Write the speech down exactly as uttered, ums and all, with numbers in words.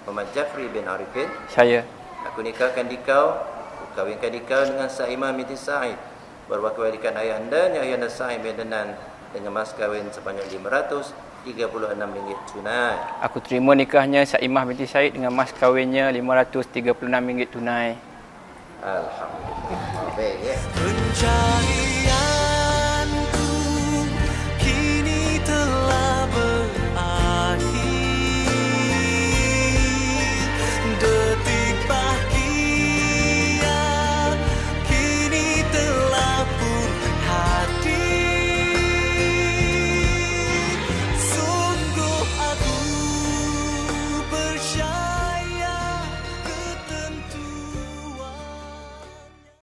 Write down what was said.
Muhammad Jafri bin Arifin. Saya. Aku nikahkan dikau, kawinkan dikau dengan Saimah binti Sa'id, berwakilkan ayahandanya Ayahanda Sa'id bin Danan dengan mas kawin sebanyak lima ratus tiga puluh enam ringgit tunai. Aku terima nikahnya Saimah binti Said dengan mas kawinnya lima ratus tiga puluh enam ringgit tunai. Alhamdulillah. Baik ya.